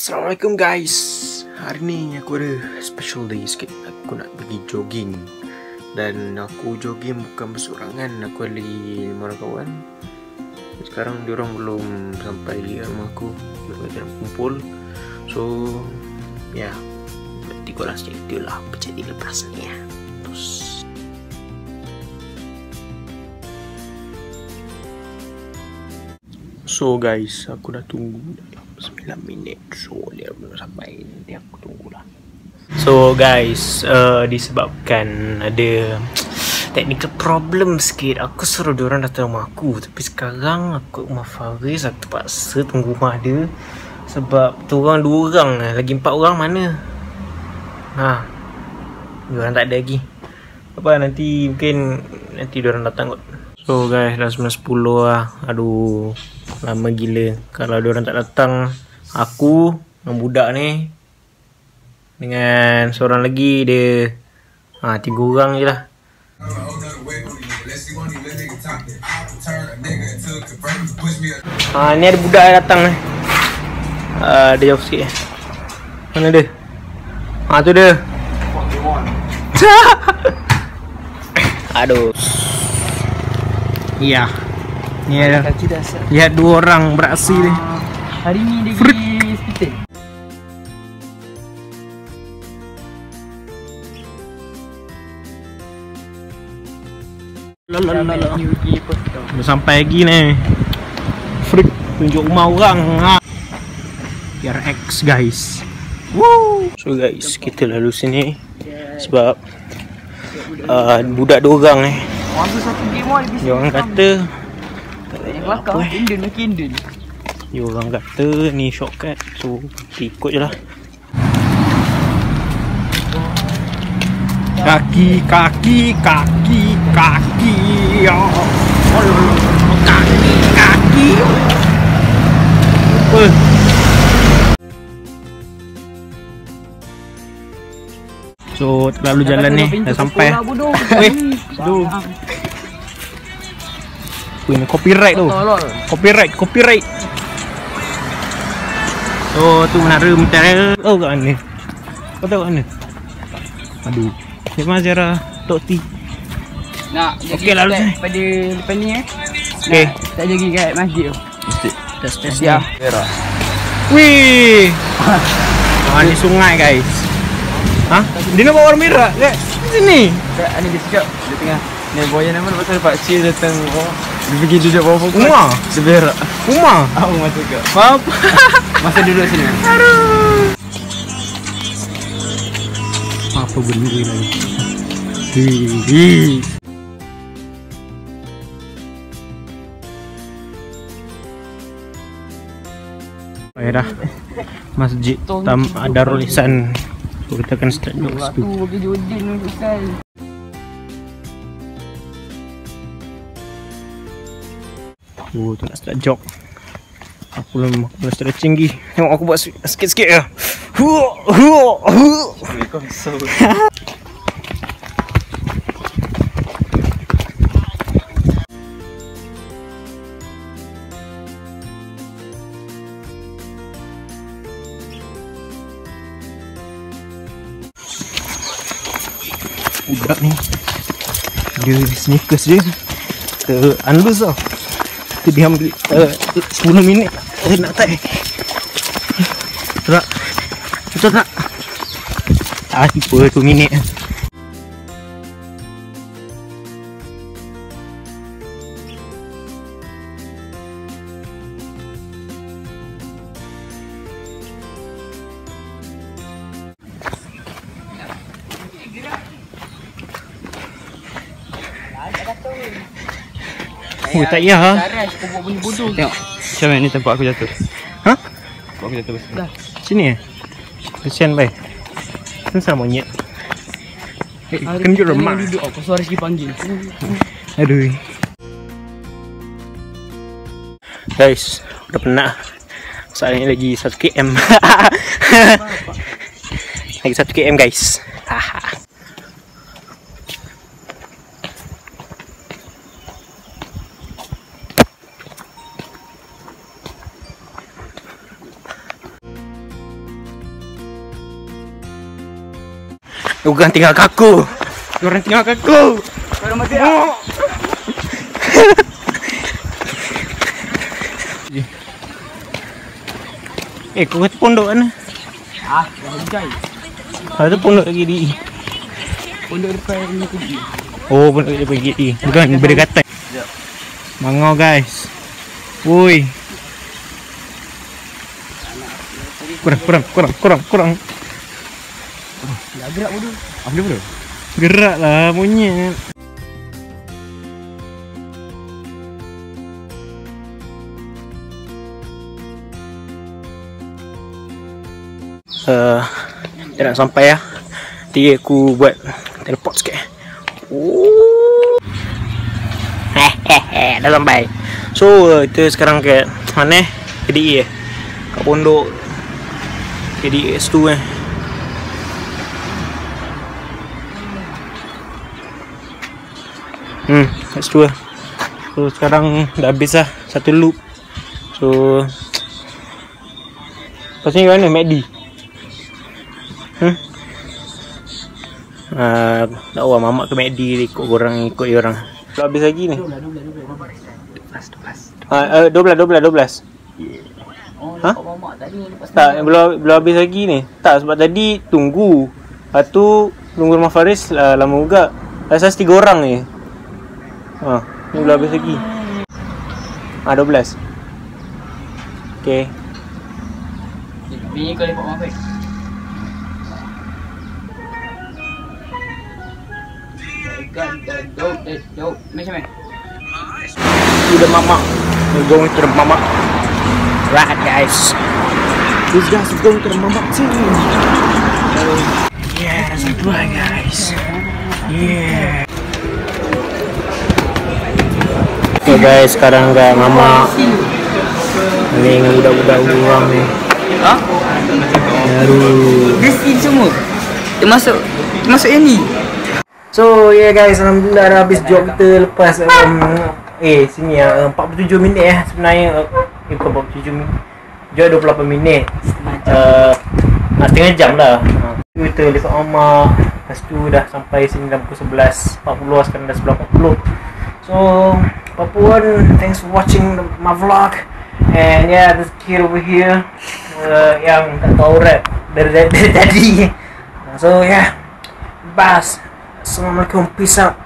Assalamualaikum guys. Hari ni aku ada special day sikit. Aku nak pergi jogging. Dan aku jogging bukan bersorangan. Aku ada 5 orang kawan. Sekarang diorang belum sampai di rumah aku. Belum ada kumpul. So ya, nanti korang cerita lah apa jadi lepas ni ya. Terus so guys, aku dah tunggu 9 minit. So dia belum sampai. Nanti aku tunggulah. So guys, disebabkan ada technical problem sikit, aku suruh diorang datang rumah aku. Tapi sekarang aku rumah Faris, aku terpaksa tunggu rumah dia. Sebab tu orang 2 orang, lagi 4 orang mana? Diorang tak ada lagi. Apa nanti mungkin nanti diorang datang kot. So guys, dah 9.10 lah. Aduh, lama gila. Kalau diorang tak datang, aku dengan budak ni dengan seorang lagi dia 3 orang je lah. Ni ada budak yang datang ni. Dia jauh sikit. Mana dia? Tu dia. Aduh. Ya. Ni ada. Lihat 2 orang beraksi ni. Hari ni dia pergi hospital. Dah sampai lagi ni. Freak tunjuk rumah orang. RX guys. Woo. So guys, kita lalu sini sebab budak 2 orang ni. Dia orang kata dia orang kata ni shortcut. So ikut je lah. Kaki oh. Kaki apa? So terlalu jalan ni dah sampai. Weh, tu. Ini copyright tu. Copyright. Oh, tu menara. Oh, kat mana? Kau tahu kat mana? Aduh. Memang sejarah Tok T. Nak okey lalu sini. Pada depan ni Okey. Tak jogging kat masjid tu. Tes ya. Wih. Ni sungai guys. Dia nak bawa warna merah kat sini. Ni dia cakap dia tengah ni boya nama pasal Pak Cik datang. Dia pergi duduk bawah pokok. Rumah. Dia berak. Rumah. Rumah tu ke? Apa? Masa duduk sini. Aduh. Apa benda ni? Dah Masjid Darul Ihsan. So, kita akan start dulu situ. Bagi Jodin Ustaz. Tu nak start jog. Aku belum stretching lagi. Tengok aku buat sikit-sikit je. Budak ni dia sneakers dia unloose tau. Kita diam 10 minit nak tak betul tak? Tiba 2 minit. Tak payah ha. Tengok macam mana ni tempat aku jatuh. Tempat aku jatuh besar. Sini kesian baik. Susah monyet. Kena remak. Duduk aku suara sikit panggil. Aduh. Guys, udah penat. Saat ini lagi 1 km. Lagi 1 km guys. Bukan tinggal kaku. Orang tinggal kaku. Orang mati. Kau kata pondok mana? Dah hujan. Ada pondok lagi di. Pondok depan ni pergi. Oh, pondok depan GD. Bukan berdekatan. Mangau guys. Woi. Kurang. Dah gerak bodoh. Apa dia bodoh? Geraklah monyet. Dah nak sampai lah. Nanti aku buat teleport sikit. Dah sampai. So kita sekarang ke mana? KDA kat pondok KDA S2 S2. So sekarang dah habis lah satu loop. So lepas ni mana MACD? Dakwah mamak ke MACD ikut orang orang. Belum habis lagi ni. 12. 12. Oh, mamak tadi lepas Tak, belum habis lagi ni. Tak, sebab tadi tunggu. Lepas tu tunggu rumah Faris lama juga. Rasa 3 orang ni. Ni belum habis lagi. 12. Okey. Bini kau lepak mamak. Dope. Macam mana? To the mama. We're going to the mama. Right guys. These guys are going to the mama too. Yeah, that's right guys. Yeah. Okay guys, sekarang kat mama. Ni dengan budak-budak orang ni. Ha? Aduh. This in semua. Termasuk yang ni. So yeah guys, alhamdulillah dah habis job kita lepas sini 47 minit sebenarnya. Bukan 47 minit. Job 28 minit. Setengah jam lah. Kita lepas Omar. Lepas tu dah sampai sini dalam pukul 11.40, sekarang dah 11.40. So apapun, thanks for watching my vlog. And yeah, this kid over here yang tak tahu rap dari tadi. So yeah, bas. Assalamualaikum, peace out.